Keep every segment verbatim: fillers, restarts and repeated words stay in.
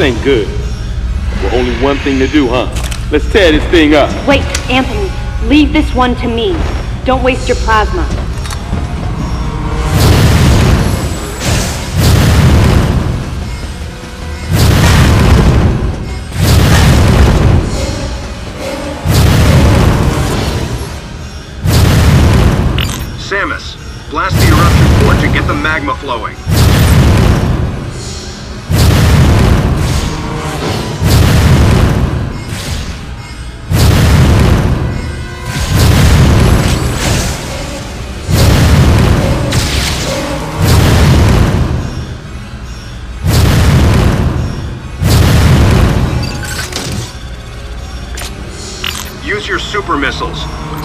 ain't good. Well, only one thing to do, huh? Let's tear this thing up. Wait, Anthony. Leave this one to me. Don't waste your plasma. Samus, blast the eruption port to get the magma flowing. Use your super missiles.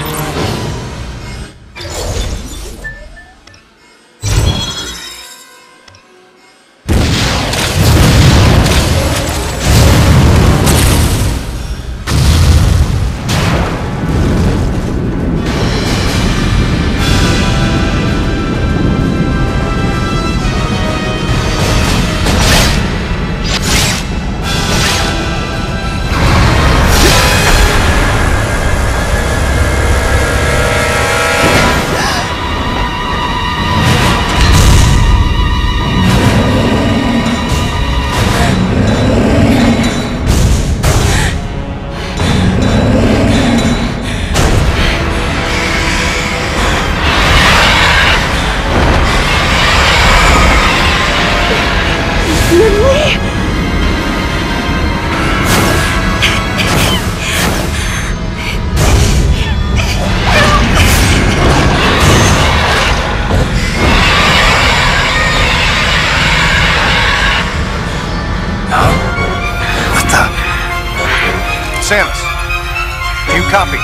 Samus, do you copy?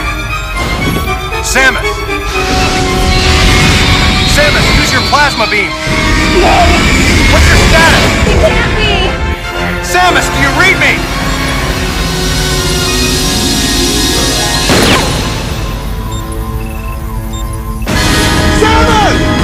Samus! Samus, use your plasma beam! What's your status? It can't be! Samus, do you read me? Samus!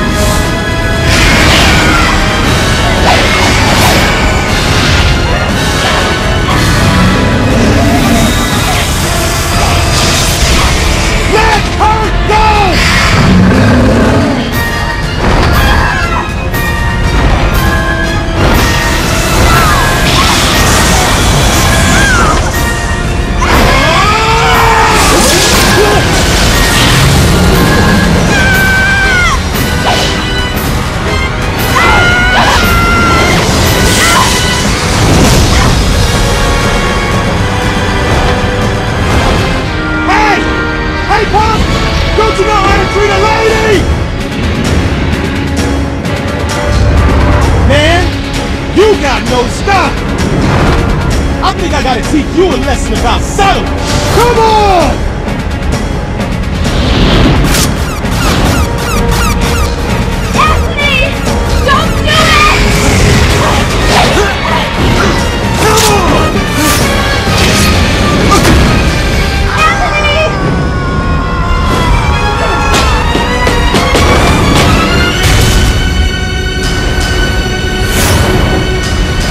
You got no stop! I think I gotta teach you a lesson about settling! Come on!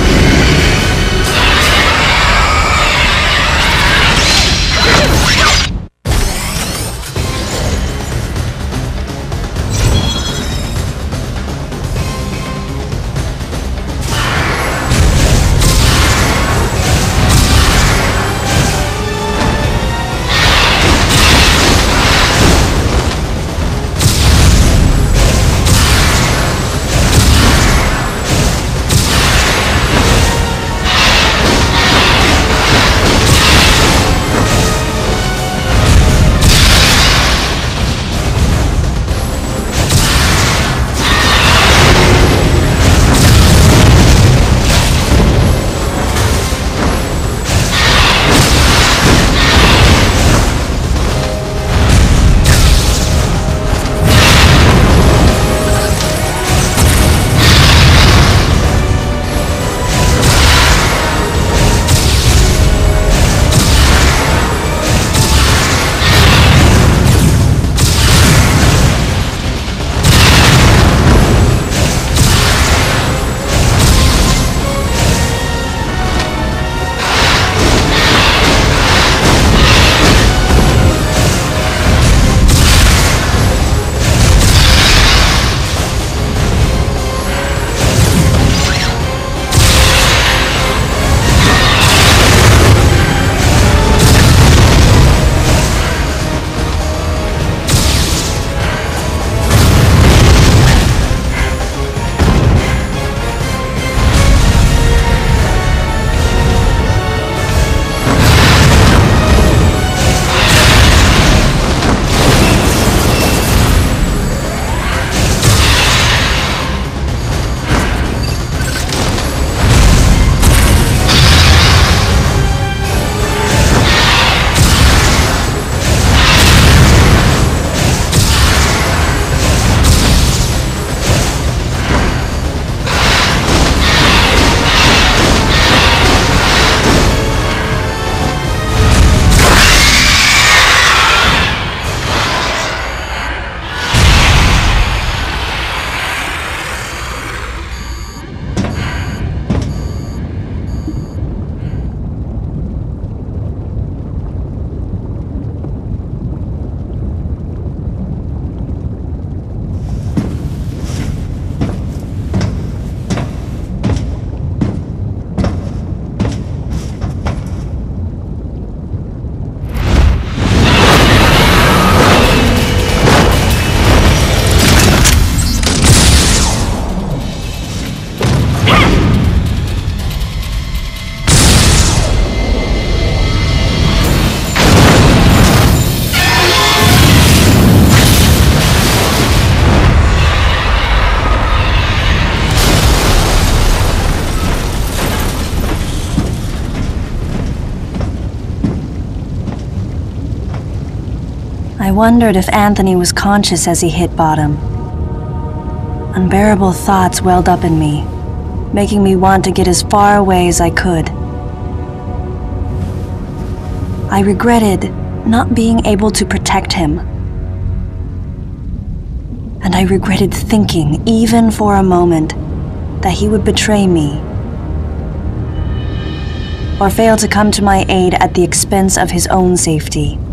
Anthony! wondered if Anthony was conscious as he hit bottom. Unbearable thoughts welled up in me, making me want to get as far away as I could. I regretted not being able to protect him. And I regretted thinking, even for a moment, that he would betray me, or fail to come to my aid at the expense of his own safety.